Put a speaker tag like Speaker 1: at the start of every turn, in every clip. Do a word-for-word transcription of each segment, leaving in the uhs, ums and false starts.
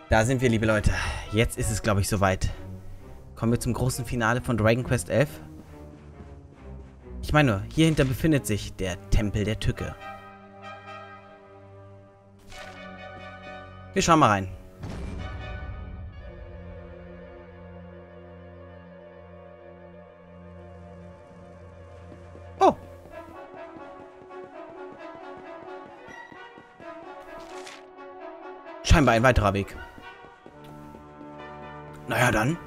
Speaker 1: Da sind wir, liebe Leute. Jetzt ist es, glaube ich, soweit. Kommen wir zum großen Finale von Dragon Quest elf. Ich meine, hierhinter befindet sich der Tempel der Tücke. Wir schauen mal rein. Oh. Scheinbar ein weiterer Weg. Naja, dann.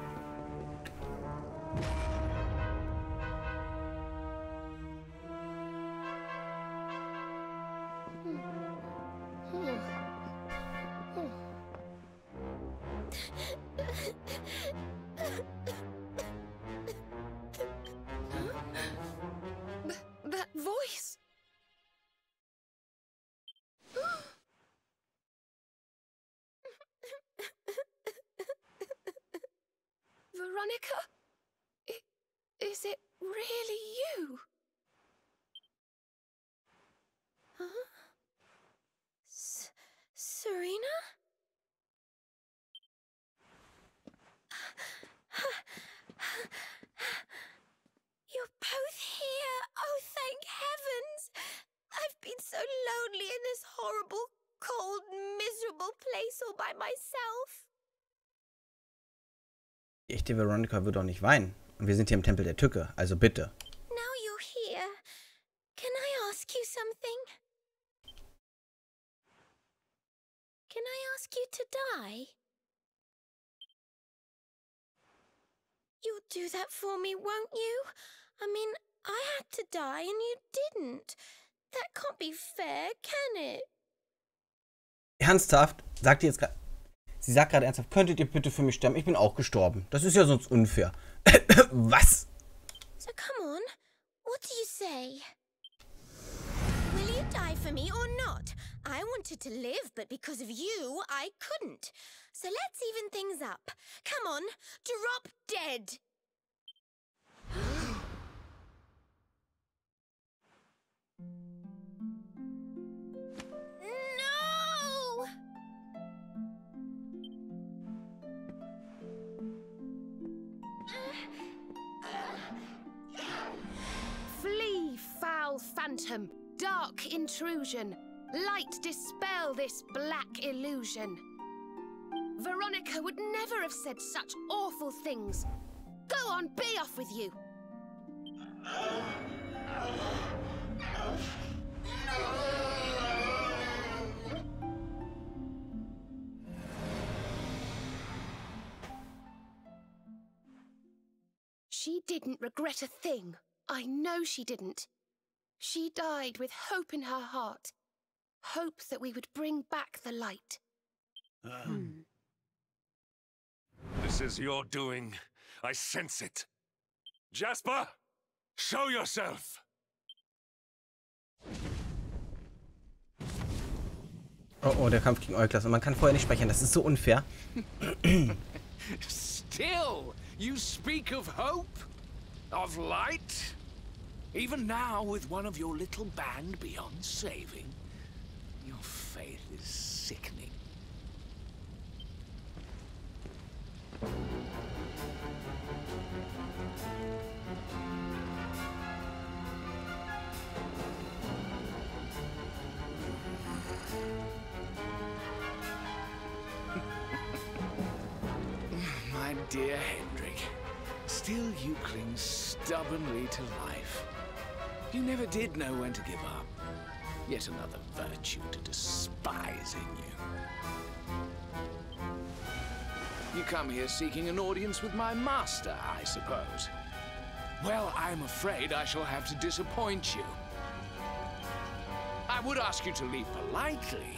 Speaker 2: That voice. Veronica? I- is it really you? Huh? S- Serena? You're both here. Oh, thank heavens. I've been so lonely in this horrible, cold, miserable place all by myself.
Speaker 1: Die echte Veronica wird doch nicht weinen. Und wir sind hier im Tempel der Tücke, also bitte.
Speaker 2: Now you're here, can I ask you something? Can I ask you to die? You'll do that for me, won't you? I mean, I had to die and you didn't. That can't be fair, can it?
Speaker 1: Ernsthaft? Sagt ihr jetzt gerade... Sie sagt gerade ernsthaft, könntet ihr bitte für mich sterben? Ich bin auch gestorben. Das ist ja sonst unfair. Was?
Speaker 2: So come on, what do you say? Will you die for me or not? I wanted to live, but because of you, I couldn't. So let's even things up. Come on, drop dead. No!
Speaker 3: Flee, foul phantom, dark intrusion. Light dispel this black illusion. Veronica would never have said such awful things. Go on, be off with you. She didn't regret a thing. I know she didn't. She died with hope in her heart. Hope that we would bring back the light.
Speaker 4: Um,
Speaker 3: Hmm.
Speaker 4: This is your doing. I sense it. Jasper, show yourself.
Speaker 1: Oh, oh, der Kampf gegen Euklas. Und man kann vorher nicht sprechen. Das ist so unfair.
Speaker 5: Still, you speak of hope? Of light? Even now, with one of your little band beyond saving, your faith is sickening. My dear Hendrik, still you cling stubbornly to life. You never did know when to give up. Yet another virtue to despise in you. You come here seeking an audience with my master, I suppose. Well, I'm afraid I shall have to disappoint you. I would ask you to leave politely.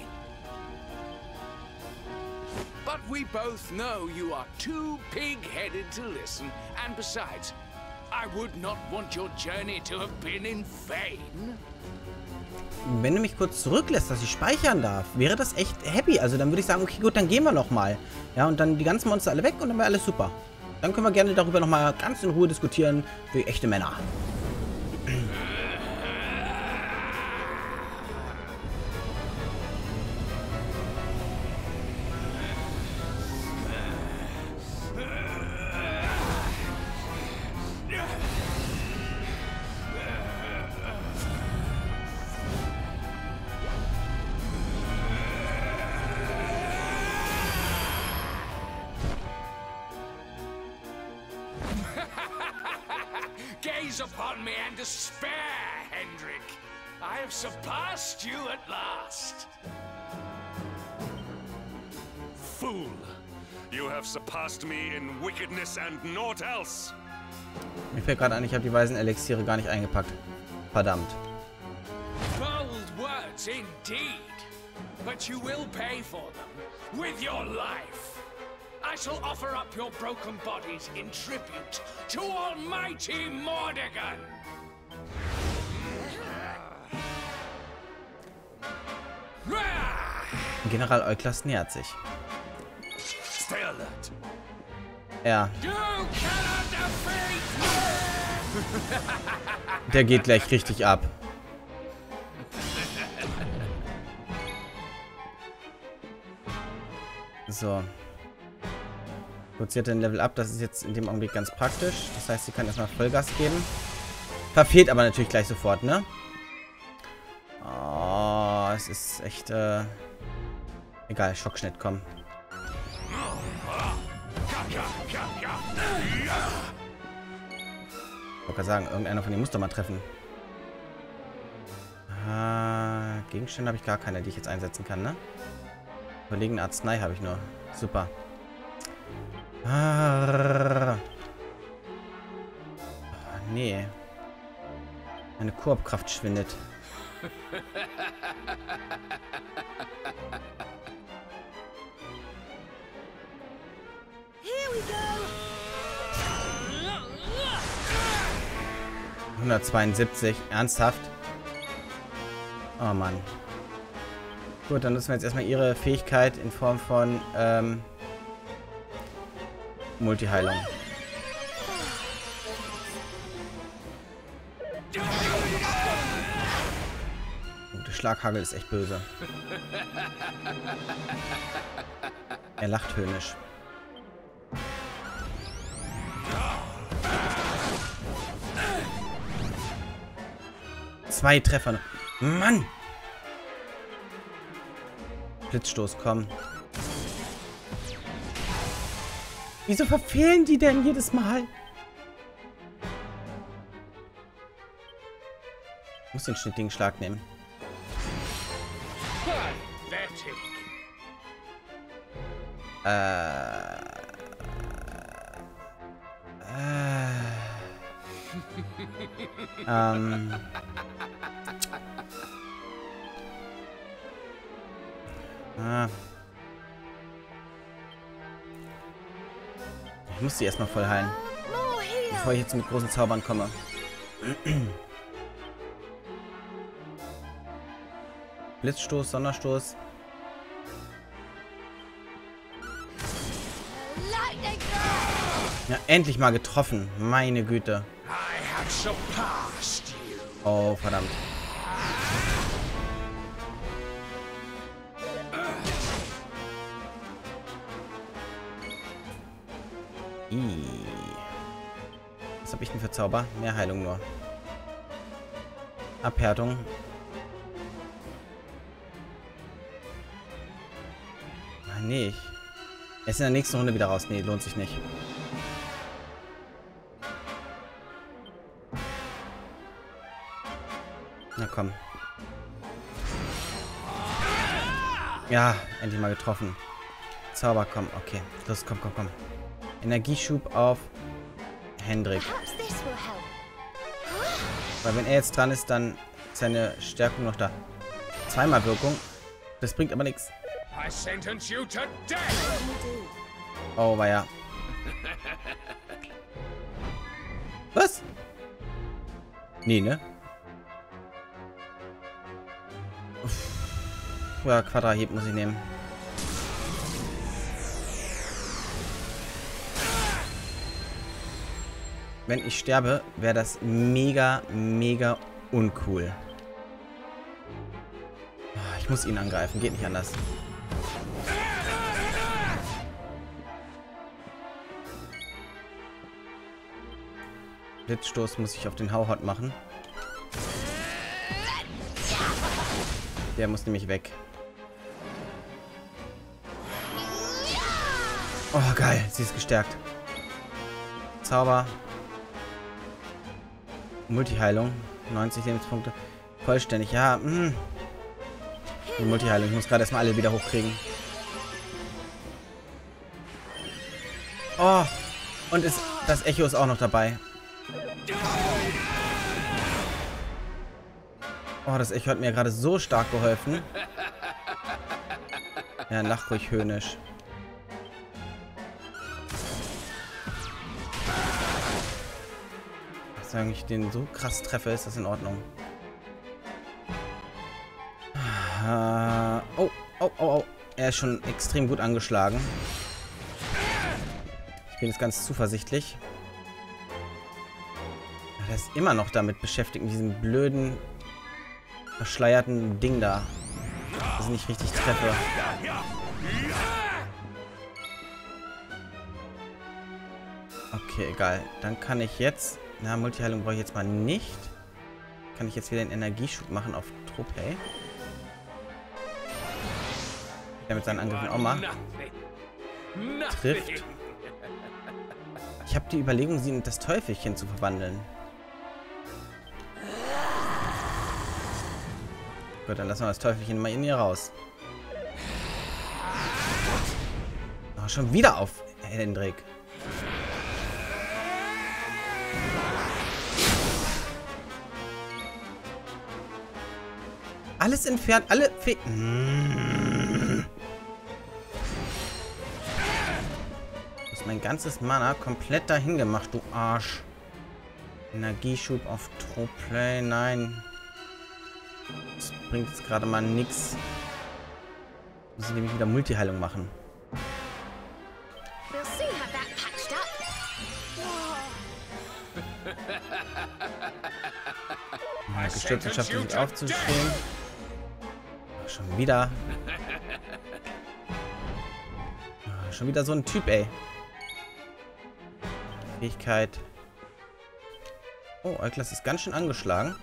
Speaker 5: But we both know you are too pig-headed to listen, and besides, I would not want your journey to have been in vain.
Speaker 1: Wenn du mich kurz zurücklässt, dass ich speichern darf, wäre das echt happy. Also dann würde ich sagen, okay, gut, dann gehen wir nochmal. Ja, und dann die ganzen Monster alle weg und dann wäre alles super. Dann können wir gerne darüber nochmal ganz in Ruhe diskutieren, wie echte Männer.
Speaker 5: gaze upon me and despair, Hendrik. I have surpassed you at last.
Speaker 4: Fool! You have surpassed me in wickedness and naught else.
Speaker 1: Mir fällt gerade ein, ich habe die weisen Elixiere gar nicht eingepackt. Verdammt.
Speaker 5: Bold words indeed. But you will pay for them with your life. I shall offer up your broken bodies in tribute to Almighty Mordegon.
Speaker 1: General Euklas nähert sich.
Speaker 4: Stay alert.
Speaker 1: Ja.
Speaker 5: You cannot defeat me!
Speaker 1: Der geht gleich richtig ab. So. Gut, sie hat den Level Up. Das ist jetzt in dem Augenblick ganz praktisch. Das heißt, sie kann erstmal Vollgas geben. Verfehlt aber natürlich gleich sofort, ne? Oh, es ist echt, äh... egal, Schockschnitt, komm. Ich wollte gerade sagen, irgendeiner von denen muss doch mal treffen. Ah, Gegenstände habe ich gar keine, die ich jetzt einsetzen kann, ne? Überlegene Arznei habe ich nur. Super. Ah. Oh, nee. Meine Koop-Kraft schwindet. hundertzweiundsiebzig. Ernsthaft? Oh Mann. Gut, dann nutzen wir jetzt erstmal ihre Fähigkeit in Form von ähm, Multiheilung. Der Schlaghagel ist echt böse. Er lacht höhnisch. Zwei Treffer. Mann! Blitzstoß, komm. Wieso verfehlen die denn jedes Mal? Ich muss den schnittigen Schlag nehmen. Äh. Äh. ähm. Ah. Ich muss sie erstmal voll heilen. Bevor ich jetzt mit großen Zaubern komme. Blitzstoß, Sonderstoß. Ja, endlich mal getroffen. Meine Güte. Oh, verdammt. Was habe ich denn für Zauber? Mehr Heilung nur. Abhärtung. Ah, nee. Ich erst in der nächsten Runde wieder raus. Nee, lohnt sich nicht. Na komm. Ja, endlich mal getroffen. Zauber, komm. Okay. Los, komm, komm, komm. Energieschub auf Hendrik. Weil wenn er jetzt dran ist, dann ist seine Stärkung noch da. Zweimal Wirkung. Das bringt aber nichts. Oh, war ja. Was? Nee, ne? Uff. Ja, Quadraheb muss ich nehmen. Wenn ich sterbe, wäre das mega, mega uncool. Ich muss ihn angreifen, geht nicht anders. Blitzstoß muss ich auf den Hauhot machen. Der muss nämlich weg. Oh, geil, sie ist gestärkt. Zauber. Multiheilung. neunzig Lebenspunkte. Vollständig. Ja, mh. Die Multiheilung. Ich muss gerade erstmal alle wieder hochkriegen. Oh. Und ist, das Echo ist auch noch dabei. Oh, das Echo hat mir gerade so stark geholfen. Ja, lach ruhig höhnisch. Wenn ich den so krass treffe, ist das in Ordnung. Uh, oh, oh, oh, oh. Er ist schon extrem gut angeschlagen. Ich bin jetzt ganz zuversichtlich. Er ist immer noch damit beschäftigt, mit diesem blöden, verschleierten Ding da. Das ich nicht richtig treffe. Okay, egal. Dann kann ich jetzt... Na, Multiheilung brauche ich jetzt mal nicht. Kann ich jetzt wieder einen Energieschub machen auf Tropay. Der mit seinen Angriffen auch mal trifft. Ich habe die Überlegung, sie in das Teufelchen zu verwandeln. Gut, dann lassen wir das Teufelchen mal in ihr raus. Oh, schon wieder auf Hendrik. Alles entfernt, alle Fe mmh. Du hast mein ganzes Mana komplett dahin gemacht, du Arsch. Energieschub auf Tropay, nein. Das bringt jetzt gerade mal nix. Muss ich nämlich wieder Multiheilung machen. Ja, gestürzt und schafft es sich aufzustehen. Schon wieder. Ja, schon wieder so ein Typ, ey. Fähigkeit. Oh, Euklas ist ganz schön angeschlagen.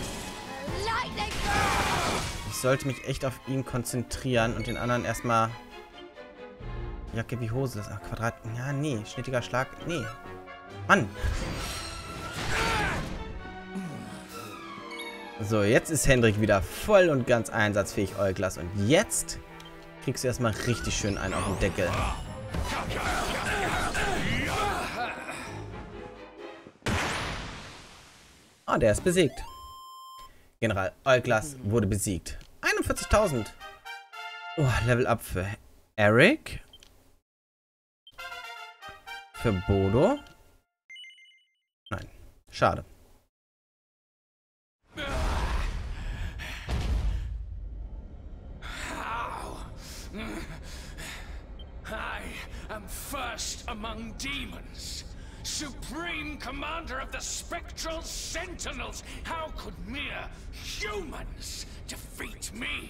Speaker 1: Ich sollte mich echt auf ihn konzentrieren und den anderen erstmal Jacke wie Hose. Ach, Quadrat. Ja, nee. Schnittiger Schlag. Nee. Mann. So, jetzt ist Hendrik wieder voll und ganz einsatzfähig, Euklas. Und jetzt kriegst du erstmal richtig schön einen auf den Deckel. Ah, oh, der ist besiegt. General Euklas wurde besiegt. einundvierzigtausend. Oh, Level Up für Eric. Für Bodo. Nein, schade.
Speaker 5: I am first among demons, supreme commander of the spectral sentinels. How could mere humans defeat me?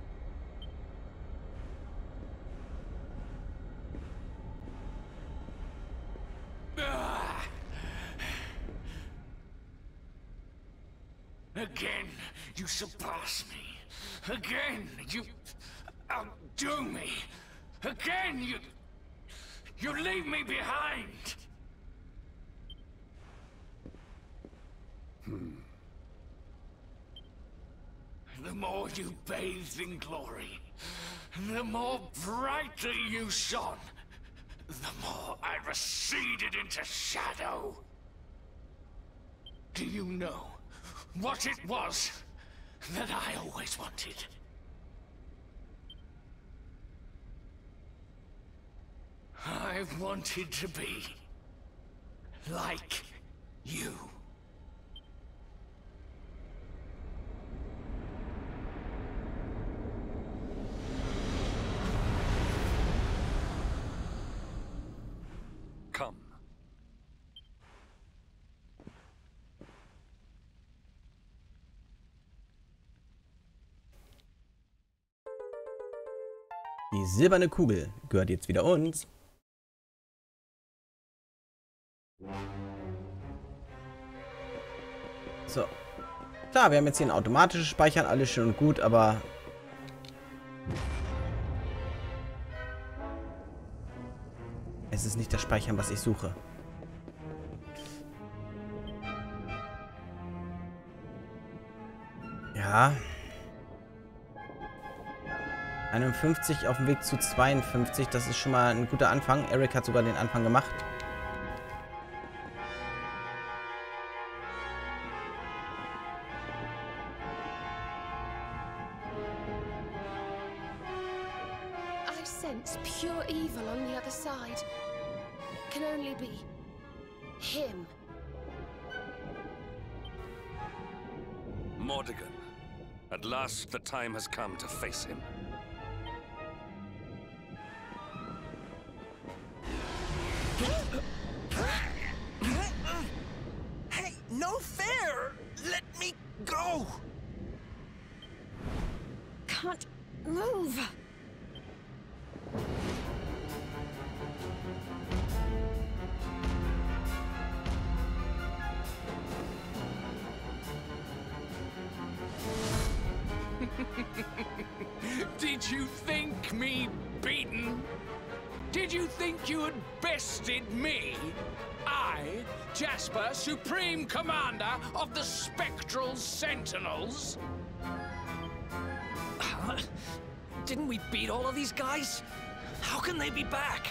Speaker 5: Again, you surpass me. Again, you outdo me. Again, you... You leave me behind! Hmm. The more you bathed in glory, the more brightly you shone, the more I receded into shadow. Do you know what it was that I always wanted? I wanted to be like you.
Speaker 4: Come.
Speaker 1: Die silberne Kugel gehört jetzt wieder uns. So. Klar, wir haben jetzt hier ein automatisches Speichern, alles schön und gut, aber... Es ist nicht das Speichern, was ich suche. Ja. einundfünfzig auf dem Weg zu zweiundfünfzig. Das ist schon mal ein guter Anfang. Eric hat sogar den Anfang gemacht.
Speaker 3: I sense pure evil on the other side. It can only be him.
Speaker 4: Mordegon. At last the time has come to face him.
Speaker 6: Hey, no fair! Let me go!
Speaker 2: Can't move.
Speaker 5: Did you think me beaten? Did you think you had bested me? I, Jasper, Supreme Commander of the Spectral Sentinels?
Speaker 6: Huh? Didn't we beat all of these guys? How can they be back?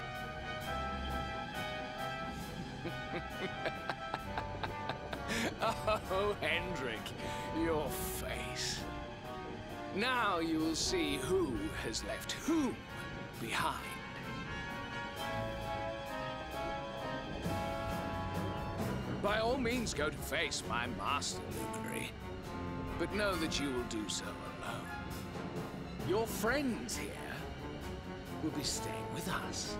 Speaker 5: Oh, Hendrik, your face. Now you will see who has left whom behind. By all means, go to face my master, Luminary. But know that you will do so alone. Your friends here will be staying with us.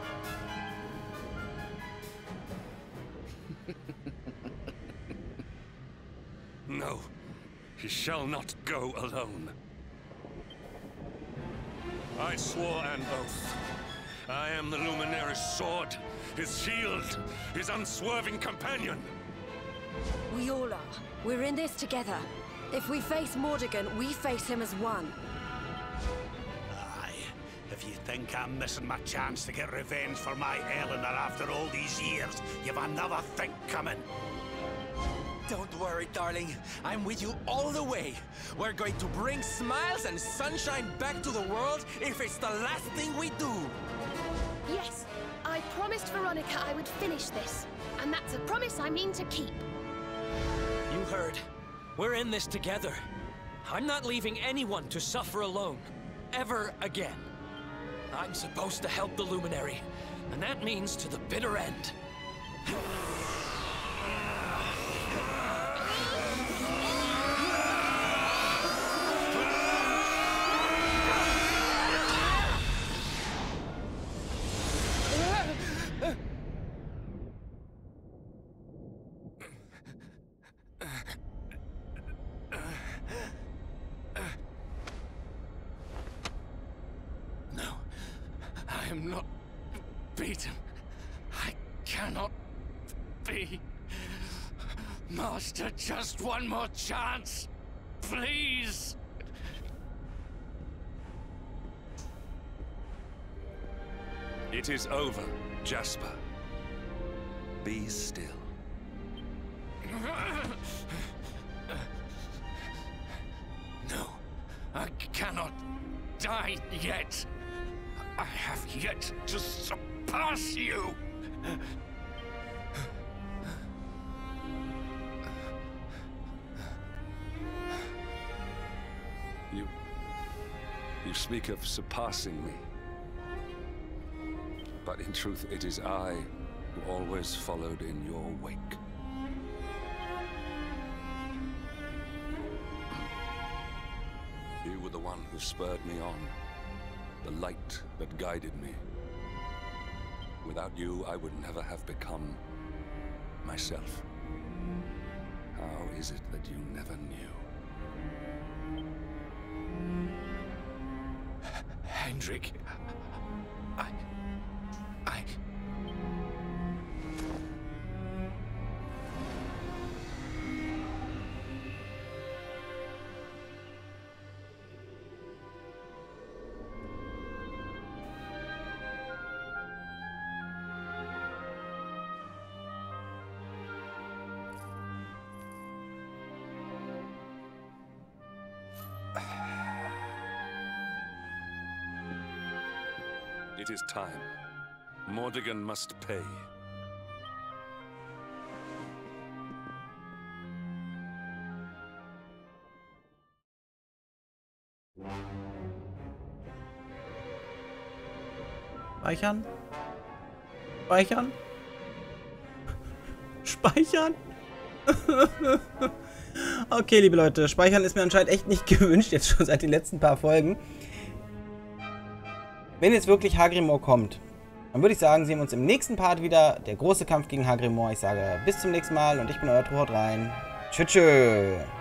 Speaker 4: No, he shall not go alone. I swore an oath. I am the Luminary's sword, his shield, his unswerving companion.
Speaker 7: We all are. We're in this together. If we face Mordegon, we face him as one.
Speaker 8: Aye. If you think I'm missing my chance to get revenge for my Eleanor after all these years, you've another think coming.
Speaker 6: Don't worry, darling. I'm with you all the way. We're going to bring smiles and sunshine back to the world if it's the last thing we do.
Speaker 3: Yes, I promised Veronica I would finish this, and that's a promise I mean to keep.
Speaker 6: You heard. We're in this together. I'm not leaving anyone to suffer alone. Ever again. I'm supposed to help the Luminary, and that means to the bitter end. I am not beaten. I cannot be. Master, just one more chance. Please.
Speaker 4: It is over, Jasper. Be still.
Speaker 5: No, I cannot die yet. I have yet to surpass you.
Speaker 4: You... You speak of surpassing me. But in truth, it is I who always followed in your wake. You were the one who spurred me on. The light that guided me. Without you, I would never have become myself. How is it that you never knew?
Speaker 5: Hendrik, I... I...
Speaker 4: It is time. Mordegon must pay.
Speaker 1: Speichern? Speichern? Speichern? Okay, liebe Leute, speichern ist mir anscheinend echt nicht gewünscht, jetzt schon seit den letzten paar Folgen. Wenn jetzt wirklich Hagrimor kommt, dann würde ich sagen, sehen wir uns im nächsten Part wieder. Der große Kampf gegen Hagrimor. Ich sage bis zum nächsten Mal und ich bin euer Tro, haut rein. Tschüss.